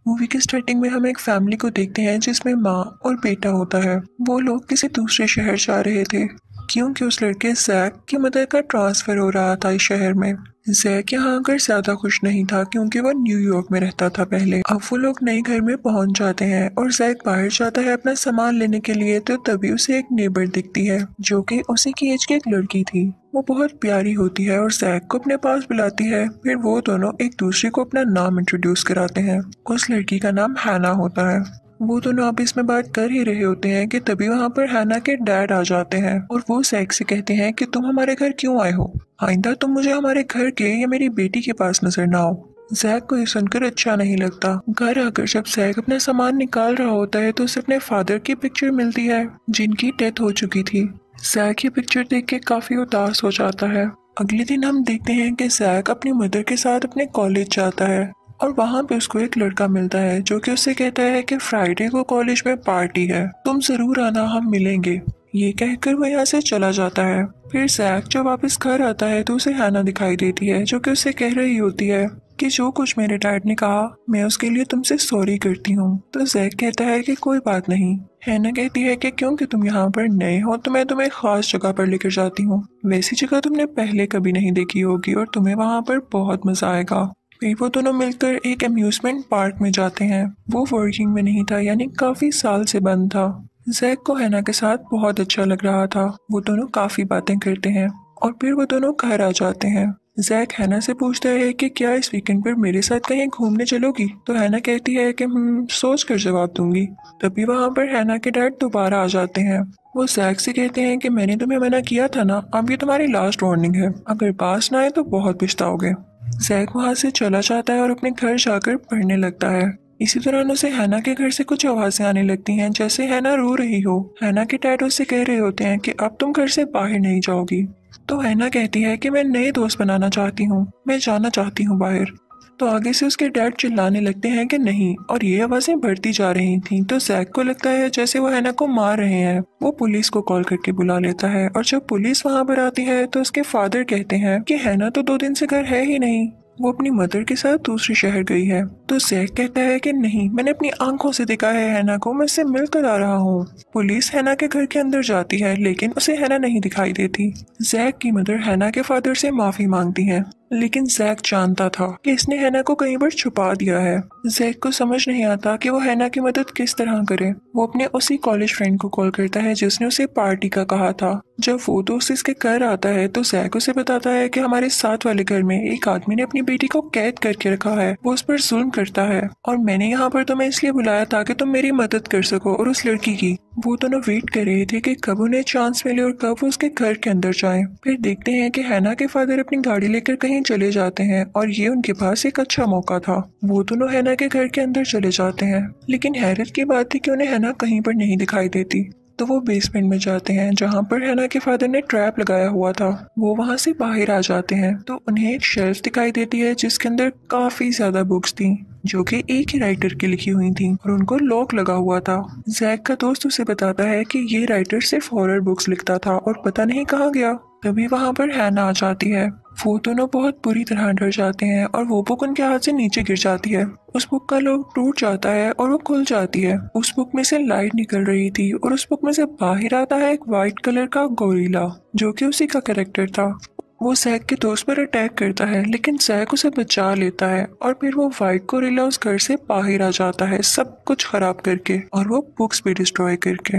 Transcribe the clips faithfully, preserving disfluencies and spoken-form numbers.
Movie के starting में हम एक फैमिली को देखते हैं जिसमें माँ और बेटा होता है। वो लोग किसी दूसरे शहर जा रहे थे क्योंकि उस लड़के जैक की मदर का ट्रांसफर हो रहा था इस शहर में। जैक यहाँ आकर ज्यादा खुश नहीं था क्योंकि वो न्यूयॉर्क में रहता था पहले। अब वो लोग नए घर में पहुंच जाते हैं और जैक बाहर जाता है अपना सामान लेने के लिए, तो तभी उसे एक नेबर दिखती है जो कि उसी की एज की एक लड़की थी। वो बहुत प्यारी होती है और जैक को अपने पास बुलाती है। फिर वो दोनों एक दूसरे को अपना नाम इंट्रोड्यूस कराते हैं। उस लड़की का नाम हैना होता है। वो दोनों आपस में बात कर ही रहे होते हैं कि तभी वहाँ पर हैना के डैड आ जाते हैं और वो जैक से कहते हैं कि तुम हमारे घर क्यों आए हो, आइंदा तुम मुझे हमारे घर के या मेरी बेटी के पास नजर ना आओ। जैक को ये सुनकर अच्छा नहीं लगता। घर आकर जब जैक अपना सामान निकाल रहा होता है तो उसे अपने फादर की पिक्चर मिलती है जिनकी डेथ हो चुकी थी। जैक ये पिक्चर देख के काफी उदास हो जाता है। अगले दिन हम देखते हैं कि जैक अपनी मदर के साथ अपने कॉलेज जाता है और वहाँ पे उसको एक लड़का मिलता है जो कि उससे कहता है कि फ्राइडे को कॉलेज में पार्टी है, तुम जरूर आना, हम मिलेंगे। ये कहकर वो यहाँ से चला जाता है। फिर जैक जब वापस घर आता है तो उसे हैना दिखाई देती है जो कि उसे कह रही होती है कि जो कुछ मेरे डैड ने कहा मैं उसके लिए तुमसे सॉरी करती हूँ। तो जैक कहता है कि कोई बात नहीं। हैना कहती है कि क्योंकि तुम यहाँ पर नए हो तो मैं तुम्हें खास जगह पर लेकर जाती हूँ, वैसी जगह तुमने पहले कभी नहीं देखी होगी और तुम्हें वहाँ पर बहुत मजा आएगा। फिर वो दोनों मिलकर एक अम्यूजमेंट पार्क में जाते हैं। वो वर्किंग में नहीं था, यानी काफी साल से बंद था। जैक को हैना के साथ बहुत अच्छा लग रहा था। वो दोनों काफी बातें करते हैं और फिर वो दोनों घर आ जाते हैं। जैक हैना से पूछता है कि क्या इस वीकेंड पर मेरे साथ कहीं घूमने चलोगी, तो हैना कहती है कि हम्म सोच कर जवाब दूंगी। तभी वहां पर हैना के डैड दोबारा आ जाते हैं। वो जैक से कहते हैं कि मैंने तुम्हें मना किया था ना, अब ये तुम्हारी लास्ट वार्निंग है, अगर पास ना आए तो बहुत पछताओगे। जैक वहां से चला जाता है और अपने घर जाकर पढ़ने लगता है। इसी दौरान उसे हैना के घर से कुछ आवाजें आने लगती हैं, जैसे हैना रो रही हो। हैना के डैड उससे कह रहे होते हैं कि अब तुम घर से बाहर नहीं जाओगी। तो हैना कहती है कि मैं नए दोस्त बनाना चाहती हूँ, मैं जाना चाहती हूँ बाहर। तो आगे से उसके डैड चिल्लाने लगते हैं कि नहीं, और ये आवाजें बढ़ती जा रही थीं। तो जैक को लगता है जैसे वो हैना को मार रहे हैं। वो पुलिस को कॉल करके बुला लेता है और जब पुलिस वहां पर आती है तो उसके फादर कहते हैं कि हैना तो दो दिन से घर है ही नहीं, वो अपनी मदर के साथ दूसरे शहर गई है। तो जैक कहता है कि नहीं, मैंने अपनी आंखों से देखा है हैना को, मैं इससे मिलकर आ रहा हूँ। पुलिस हैना के घर के अंदर जाती है लेकिन उसे हैना नहीं दिखाई देती। जैक की मदर हैना के फादर से माफी मांगती है, लेकिन जैक जानता था कि इसने हैना को कहीं पर छुपा दिया है। जैक को समझ नहीं आता कि वो हैना की मदद किस तरह करे। वो अपने उसी कॉलेज फ्रेंड को कॉल करता है जिसने उसे पार्टी का कहा था। जब वो दोस्त इसके घर आता है तो जैक उसे बताता है कि हमारे साथ वाले घर में एक आदमी ने अपनी बेटी को कैद करके रखा है, वो उस पर जुल्म करता है और मैंने यहाँ पर तुम्हें इसलिए बुलाया था कि तुम मेरी मदद कर सको और उस लड़की की। वो दोनों वेट कर रहे थे कि कब उन्हें चांस मिले और कब वो उसके घर के अंदर जाएं। फिर देखते हैं कि हैना के फादर अपनी गाड़ी लेकर कहीं चले जाते हैं और ये उनके पास एक अच्छा मौका था। वो दोनों हैना के घर के अंदर चले जाते हैं, लेकिन हैरत की बात थी कि उन्हें हैना कहीं पर नहीं दिखाई देती। तो वो बेसमेंट में जाते हैं जहाँ पर हैना के फादर ने ट्रैप लगाया हुआ था। वो वहाँ से बाहर आ जाते हैं तो उन्हें एक शेल्फ दिखाई देती है जिसके अंदर काफी ज्यादा बुक्स थी जो कि एक ही राइटर की लिखी हुई थी और उनको लॉक लगा हुआ था। जैक का दोस्त उसे बताता है कि ये राइटर सिर्फ हॉरर बुक्स लिखता था और पता नहीं कहाँ गया। तभी वहाँ पर हैना आ जाती है। वो दोनों बहुत बुरी तरह डर जाते हैं और वो बुक उनके हाथ से नीचे गिर जाती है। उस बुक का लॉक टूट जाता है और वो खुल जाती है। उस बुक में से लाइट निकल रही थी और उस बुक में से बाहर आता है एक व्हाइट कलर का गोरिल्ला जो कि उसी का कैरेक्टर था। वो जैक के दोस्त पर अटैक करता है लेकिन जैक उसे बचा लेता है और फिर वो व्हाइट गोरिल्ला उस घर से बाहर आ जाता है, सब कुछ खराब करके और वो बुक्स भी डिस्ट्रॉय करके।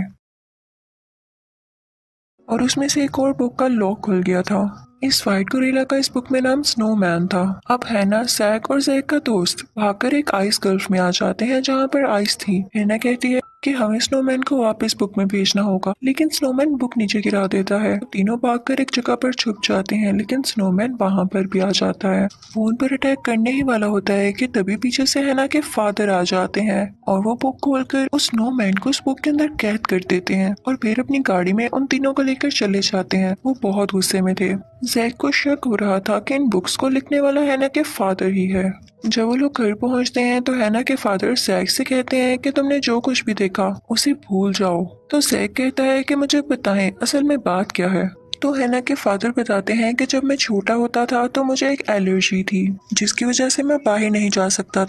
और उसमें से एक और बुक का लॉक खुल गया था। इस व्हाइट गोरिल्ला का इस बुक में नाम स्नोमैन था। अब हैना, जैक और जैक का दोस्त भागकर एक आइस गल्फ में आ जाते हैं जहाँ पर आइस थी। हैना कहती है कि हमें स्नोमैन को वापस बुक में भेजना होगा, लेकिन स्नोमैन बुक नीचे गिरा देता है। तीनों भागकर एक जगह पर छुप जाते हैं लेकिन स्नोमैन वहां पर भी आ जाता है। वो उन पर अटैक करने ही वाला होता है कि तभी पीछे से हैना के फादर आ जाते हैं और वो बुक खोलकर उस स्नोमैन को उस बुक के अंदर कैद कर देते हैं और फिर अपनी गाड़ी में उन तीनों को लेकर चले जाते हैं। वो बहुत गुस्से में थे। जैक को शक हो रहा था कि इन बुक्स को लिखने वाला हैना के फादर ही है। जब वो लोग घर पहुंचते हैं तो हैना के फादर जैक से कहते हैं कि तुमने जो कुछ भी देखा उसे भूल जाओ। तो जैक कहता है कि मुझे बताएं असल में बात क्या है। तो हैना के फादर बताते हैं कि जब मैं छोटा होता था तो मुझे एक एलर्जी थी जिसकी वजह से मैं बाहर नहीं जा सकता था।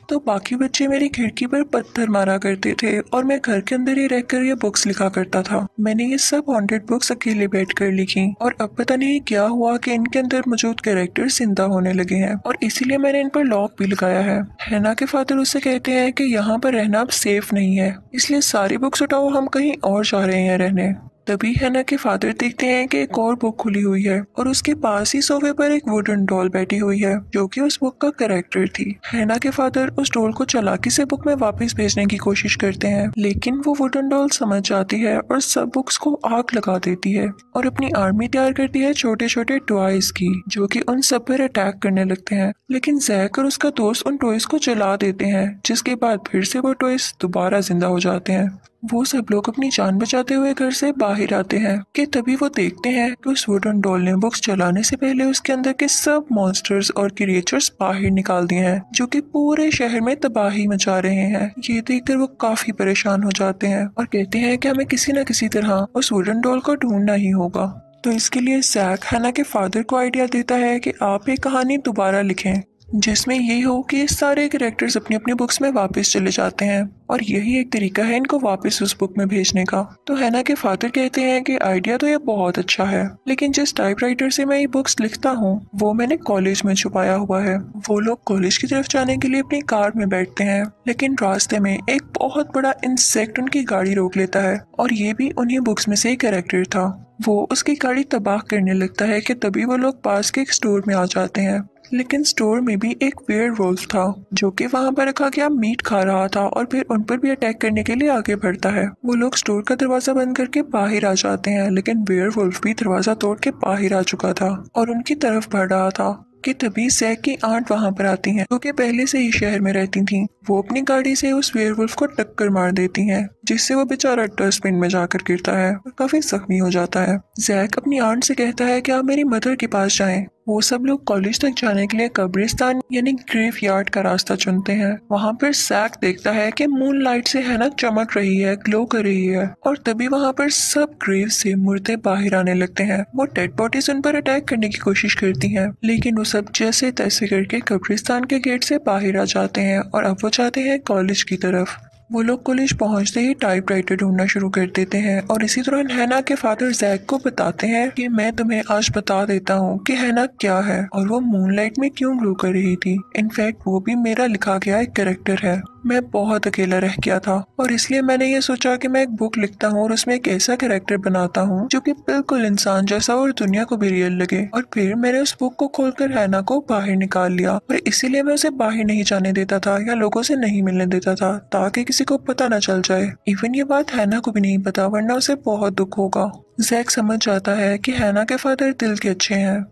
तो बाकी बच्चे मेरी खिड़की पर पत्थर मारा करते थे और मैं घर के अंदर ही रहकर ये बुक्स लिखा करता था। मैंने ये सब हॉन्टेड बुक्स अकेले बैठकर लिखी और अब पता नहीं क्या हुआ कि इनके अंदर मौजूद कैरेक्टर जिंदा होने लगे हैं और इसीलिए मैंने इन पर लॉक भी लगाया है। हैना के फादर उससे कहते हैं कि यहाँ पर रहना अब सेफ नहीं है, इसलिए सारी बुक्स उठाओ, हम कहीं और जा रहे हैं रहने। तभी हैना के फादर देखते हैं कि एक और बुक खुली हुई है और उसके पास ही सोफे पर एक वुडन डॉल बैठी हुई है जो कि उस बुक का कैरेक्टर थी। हैना के फादर उस डॉल को चालाकी से बुक में वापस भेजने की कोशिश करते हैं, लेकिन वो वुडन डॉल समझ जाती है और सब बुक्स को आग लगा देती है और अपनी आर्मी तैयार करती है छोटे छोटे टॉयज की, जो कि उन सब पर अटैक करने लगते हैं। लेकिन जैक और उसका दोस्त उन टॉयज को जला देते हैं, जिसके बाद फिर से वो टॉयज दोबारा जिंदा हो जाते हैं। वो सब लोग अपनी जान बचाते हुए घर से बाहर आते हैं कि तभी वो देखते हैं कि उस वुडन डॉल ने बुक्स जलाने से पहले उसके अंदर के सब मॉन्स्टर्स और क्रिएचर्स बाहर निकाल दिए हैं, जो कि पूरे शहर में तबाही मचा रहे हैं। ये देखकर वो काफी परेशान हो जाते हैं और कहते हैं कि हमें किसी न किसी तरह उस वुडन डॉल को ढूंढना ही होगा। तो इसके लिए जैक हैना के फादर को आइडिया देता है कि आप एक कहानी दोबारा लिखें जिसमें ये हो कि सारे कैरेक्टर्स अपनी अपनी बुक्स में वापस चले जाते हैं और यही एक तरीका है इनको वापस उस बुक में भेजने का। तो हैना के फादर कहते हैं कि आइडिया तो ये बहुत अच्छा है, लेकिन जिस टाइपराइटर से मैं ये बुक्स लिखता हूँ वो मैंने कॉलेज में छुपाया हुआ है। वो लोग कॉलेज की तरफ जाने के लिए अपनी कार में बैठते हैं, लेकिन रास्ते में एक बहुत बड़ा इंसेक्ट उनकी गाड़ी रोक लेता है और ये भी उन्हीं बुक्स में से एक कैरेक्टर था। वो उसकी गाड़ी तबाह करने लगता है कि तभी वो लोग पास के एक स्टोर में आ जाते हैं, लेकिन स्टोर में भी एक वेयरवुल्फ था जो कि वहां पर रखा गया मीट खा रहा था और फिर उन पर भी अटैक करने के लिए आगे बढ़ता है। वो लोग स्टोर का दरवाजा बंद करके बाहर आ जाते हैं, लेकिन वेयरवुल्फ भी दरवाजा तोड़ के बाहर आ चुका था और उनकी तरफ बढ़ रहा था कि तभी जैक की आंट वहां पर आती हैं, जो कि पहले से ही शहर में रहती थीं। वो अपनी गाड़ी से उस वेयरवुल्फ को टक्कर मार देती हैं, जिससे वो बेचारा डस्टबिन में जाकर गिरता है और काफी जख्मी हो जाता है। जैक अपनी आंट से कहता है कि आप मेरी मदर के पास जाएं। वो सब लोग कॉलेज तक जाने के लिए कब्रिस्तान यानी ग्रेव यार्ड का रास्ता चुनते हैं। वहाँ पर जैक देखता है कि मून लाइट से हैना चमक रही है, ग्लो कर रही है और तभी वहाँ पर सब ग्रेव से मुर्दे बाहर आने लगते हैं। वो डेड बॉडीज उन पर अटैक करने की कोशिश करती हैं, लेकिन वो सब जैसे तैसे करके कब्रिस्तान के गेट से बाहर आ जाते हैं और अब वो जाते हैं कॉलेज की तरफ। वो लोग कॉलेज पहुंचते ही टाइपराइटर ढूंढना शुरू कर देते हैं और इसी दौरान हैना के फादर जैक को बताते हैं कि मैं तुम्हें आज बता देता हूँ कि हैना क्या है और वो मूनलाइट में क्यों ग्लो कर रही थी। इनफैक्ट वो भी मेरा लिखा गया एक कैरेक्टर है। मैं बहुत अकेला रह गया था और इसलिए मैंने ये सोचा कि मैं एक बुक लिखता हूँ और उसमें एक ऐसा कैरेक्टर बनाता हूँ जो कि बिल्कुल इंसान जैसा और दुनिया को भी रियल लगे। और फिर मैंने उस बुक को खोलकर हैना को बाहर निकाल लिया और इसीलिए मैं उसे बाहर नहीं जाने देता था या लोगों से नहीं मिलने देता था ताकि किसी को पता न चल जाए। इवन ये बात हैना को भी नहीं पता, वरना उसे बहुत दुख होगा। जैक समझ जाता है कि हैना के फादर दिल के अच्छे हैं।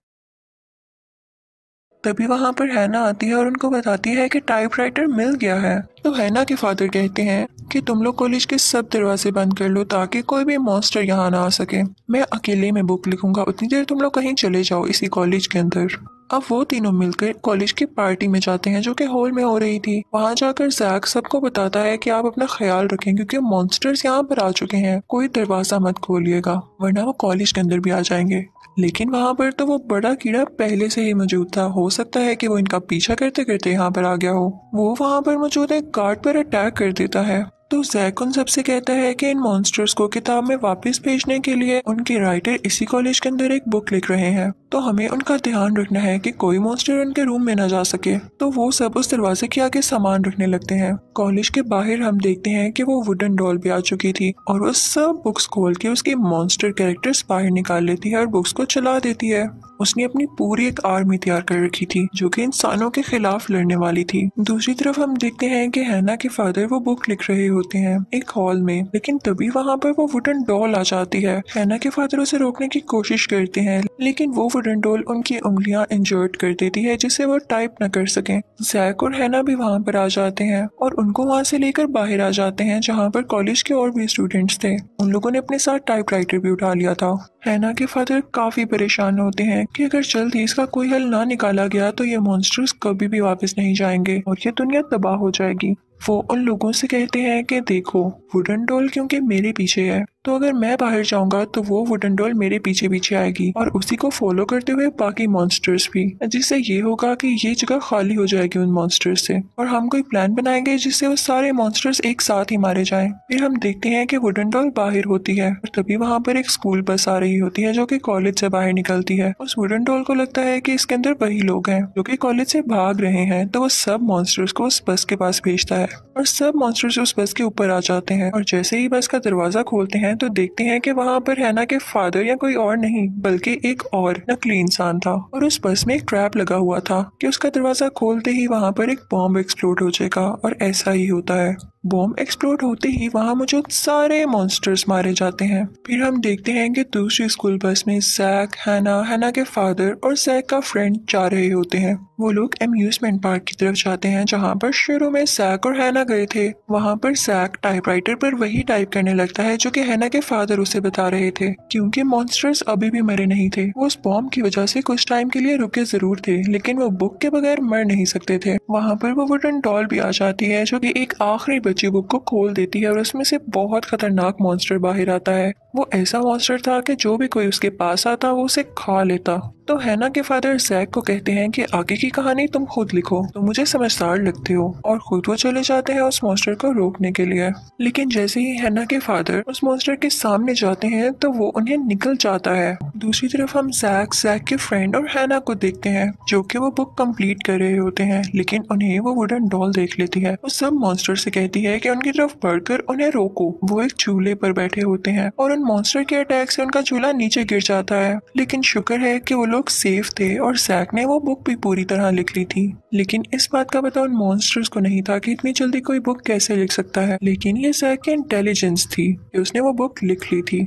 तभी वहां पर हैना आती है और उनको बताती है कि टाइपराइटर मिल गया है। तो हैना के फादर कहते हैं कि तुम लोग कॉलेज के सब दरवाजे बंद कर लो ताकि कोई भी मॉन्स्टर यहाँ ना आ सके। मैं अकेले में बुक लिखूंगा, उतनी देर तुम लोग कहीं चले जाओ इसी कॉलेज के अंदर। अब वो तीनों मिलकर कॉलेज की पार्टी में जाते हैं जो कि हॉल में हो रही थी। वहां जाकर जैक सबको बताता है कि आप अपना ख्याल रखें क्योंकि मॉन्स्टर्स यहाँ पर आ चुके हैं, कोई दरवाजा मत खोलिएगा वरना वो कॉलेज के अंदर भी आ जाएंगे। लेकिन वहां पर तो वो बड़ा कीड़ा पहले से ही मौजूद था, हो सकता है कि वो इनका पीछा करते करते यहाँ पर आ गया हो। वो वहां पर मौजूद एक गार्ड पर अटैक कर देता है। तो जैक उन सबसे कहता है कि इन मॉन्स्टर्स को किताब में वापस भेजने के लिए उनके राइटर इसी कॉलेज के अंदर एक बुक लिख रहे हैं, तो हमें उनका ध्यान रखना है कि कोई मॉन्स्टर उनके रूम में न जा सके। तो वो सब उस दरवाजे के आगे सामान रखने लगते हैं। कॉलेज के बाहर हम देखते हैं कि वो वुडन डॉल भी आ चुकी थी और वो सब बुक्स खोल के उसके मॉन्स्टर कैरेक्टर्स बाहर निकाल लेती है और बुक्स को चला देती है। उसने अपनी पूरी एक आर्मी तैयार कर रखी थी जो कि इंसानों के खिलाफ लड़ने वाली थी। दूसरी तरफ हम देखते हैं कि हैना के फादर वो बुक लिख रहे होते हैं एक हॉल में, लेकिन तभी वहां पर वो वुडन डॉल आ जाती है। हैना के फादर उसे रोकने की कोशिश करते हैं, लेकिन वो वुडन डॉल उनकी उंगलियां इंजर्ड कर देती है जिससे वो टाइप न कर सके। जैक और हैना भी वहां पर आ जाते हैं और उनको वहां से लेकर बाहर आ जाते हैं जहाँ पर कॉलेज के और भी स्टूडेंट्स थे। उन लोगों ने अपने साथ टाइपराइटर भी उठा लिया था। हैना के फादर काफी परेशान होते हैं कि अगर जल्दी इसका कोई हल ना निकाला गया तो ये मॉन्स्टर्स कभी भी वापस नहीं जाएंगे और ये दुनिया तबाह हो जाएगी। वो उन लोगों से कहते हैं कि देखो, वुडन डॉल क्योंकि मेरे पीछे है, तो अगर मैं बाहर जाऊंगा तो वो वुडन डॉल मेरे पीछे पीछे आएगी और उसी को फॉलो करते हुए बाकी मॉन्स्टर्स भी, जिससे ये होगा कि ये जगह खाली हो जाएगी उन मॉन्स्टर्स से और हम कोई प्लान बनाएंगे जिससे वो सारे मॉन्स्टर्स एक साथ ही मारे जाएं। फिर हम देखते हैं कि वुडन डॉल बाहर होती है और तभी वहाँ पर एक स्कूल बस आ रही होती है जो कि कॉलेज से बाहर निकलती है। उस वुडन डॉल को लगता है कि इसके अंदर वही लोग हैं जो कि कॉलेज से भाग रहे हैं, तो वो सब मॉन्स्टर्स को उस बस के पास भेजता है और सब मॉन्स्टर्स उस बस के ऊपर आ जाते हैं। और जैसे ही बस का दरवाजा खोलते हैं तो देखते हैं कि वहाँ पर हैना के फादर या कोई और नहीं बल्कि एक और नकली इंसान था और उस बस में एक ट्रैप लगा हुआ था कि उसका दरवाजा खोलते ही वहाँ पर एक बॉम्ब एक्सप्लोड हो जाएगा और ऐसा ही होता है। बॉम्ब एक्सप्लोड होते ही वहाँ मौजूद सारे मॉन्स्टर्स मारे जाते हैं। फिर हम देखते हैं कि दूसरी स्कूल बस में जैक, हैना, हैना के फादर और जैक का फ्रेंड जा रहे होते हैं। वो लोग अम्यूजमेंट पार्क की तरफ जाते हैं जहाँ पर शुरू में जैक और हैना गए थे। वहाँ पर जैक टाइपराइटर पर वही टाइप करने लगता है जो कि हैना के फादर उसे बता रहे थे, क्योंकि मॉन्स्टर्स अभी भी मरे नहीं थे। वो उस बॉम्ब की वजह से कुछ टाइम के लिए रुके जरूर थे, लेकिन वो बुक के बगैर मर नहीं सकते थे। वहाँ पर वो वुडन डॉल भी आ जाती है जो कि एक आखिरी बची बुक को खोल देती है और उसमें से बहुत खतरनाक मॉन्स्टर बाहर आता है। वो ऐसा मॉन्स्टर था कि जो भी कोई उसके पास आता वो उसे खा लेता। तो हैना के फादर जैक को कहते हैं कि आगे की कहानी तुम खुद लिखो, तो मुझे समझदार लगते हो, और खुद वो चले जाते हैं उस मॉन्स्टर को रोकने के लिए। लेकिन जैसे ही हैना के फादर उस मॉन्स्टर के सामने जाते हैं तो वो उन्हें निकल जाता है। दूसरी तरफ हम जैक, जैक के फ्रेंड और हैना को देखते हैं जो कि वो बुक कंप्लीट कर रहे होते हैं, लेकिन उन्हें वो वुडन डॉल देख लेती है। वो सब मॉन्स्टर से कहती है कि उनकी तरफ बढ़कर उन्हें रोको। वो एक चूल्हे पर बैठे होते हैं और उन मॉन्स्टर के अटैक से उनका चूल्हा नीचे गिर जाता है, लेकिन शुक्र है कि वो लोग सेफ थे और जैक ने वो बुक भी पूरी तरह लिख ली थी। लेकिन इस बात का पता उन मॉन्स्टर्स को नहीं था कि इतनी जल्दी कोई बुक कैसे लिख सकता है, लेकिन ये जैक की इंटेलिजेंस थी कि उसने वो बुक लिख ली थी।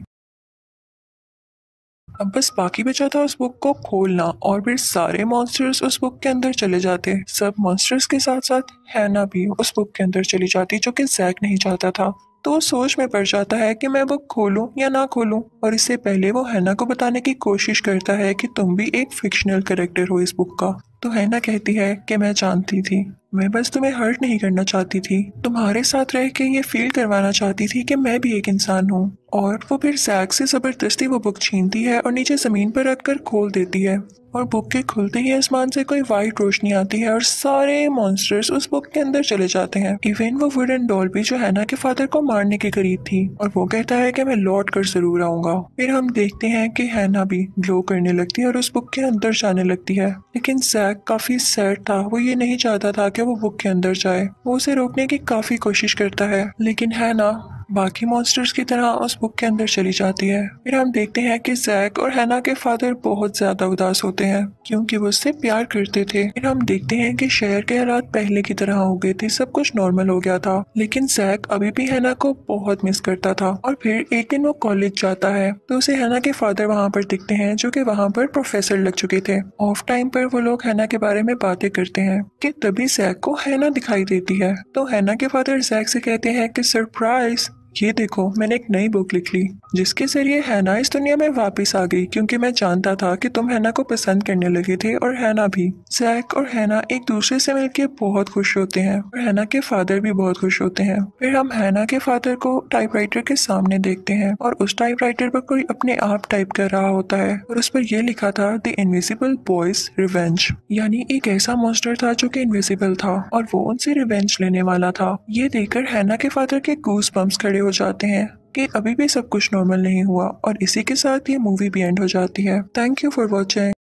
अब बस बाकी बचा था उस बुक को खोलना और फिर सारे मॉन्स्टर्स उस बुक के अंदर चले जाते। सब मॉन्स्टर्स के साथ साथ हैना भी उस बुक के अंदर चली जाती जो कि जैक नहीं चाहता था। तो वो सोच में पड़ जाता है कि मैं बुक खोलूं या ना खोलूं, और इससे पहले वो हैना को बताने की कोशिश करता है कि तुम भी एक फिक्शनल कैरेक्टर हो इस बुक का। तो हैना कहती है कि मैं जानती थी, मैं बस तुम्हें हर्ट नहीं करना चाहती थी, तुम्हारे साथ रह के ये फील करवाना चाहती थी कि मैं भी एक इंसान हूँ। और वो फिर जैक से जबरदस्ती वो बुक छीनती है और नीचे जमीन पर रखकर खोल देती है, और बुक के खुलते ही आसमान से कोई वाइट रोशनी आती है और सारे मॉन्स्टर्स उस बुक के अंदर चले जाते हैं। इवन वो वुडन डॉल भी जो हैना के फादर को मारने के करीब थी, और वो कहता है कि मैं लौट कर जरूर आऊंगा। फिर हम देखते हैं कि हैना भी ग्लो करने लगती है और उस बुक के अंदर जाने लगती है, लेकिन जैक काफी सैड था। वो ये नहीं चाहता था कि वो बुक के अंदर जाए। वो उसे रोकने की काफी कोशिश करता है, लेकिन हैना बाकी मॉन्स्टर्स की तरह उस बुक के अंदर चली जाती है। फिर हम देखते हैं कि जैक और हैना के फादर बहुत ज्यादा उदास होते हैं क्योंकि वो उससे प्यार करते थे। फिर हम देखते हैं कि शहर के हालात पहले की तरह हो गए थे, सब कुछ नॉर्मल हो गया था, लेकिन जैक अभी भी हैना को बहुत मिस करता था। और फिर एक दिन वो कॉलेज जाता है तो उसे हैना के फादर वहाँ पर दिखते हैं जो कि वहाँ पर प्रोफेसर लग चुके थे। ऑफ टाइम पर वो लोग हैना के बारे में बातें करते हैं कि तभी जैक को हैना दिखाई देती है। तो हैना के फादर जैक से कहते हैं कि सरप्राइज, ये देखो मैंने एक नई बुक लिख ली जिसके जरिए हैना इस दुनिया में वापस आ गई, क्योंकि मैं जानता था कि तुम हैना को पसंद करने लगे थे और हैना भी। जैक और हैना एक दूसरे से मिलकर बहुत खुश होते हैं और हैना के फादर भी बहुत खुश होते हैं। फिर हम हैना के फादर को टाइपराइटर के सामने देखते हैं और उस टाइपराइटर पर कोई अपने आप टाइप कर रहा होता है और उस पर यह लिखा था द इनविजिबल बॉयज रिवेंज, यानी एक ऐसा मॉन्स्टर था जो कि इनविजिबल था और वो उनसे रिवेंज लेने वाला था। ये देखकर हैना के फादर के गूज बम्स खड़े हो जाते हैं कि अभी भी सब कुछ नॉर्मल नहीं हुआ, और इसी के साथ ये मूवी भी एंड हो जाती है। Thank you for watching.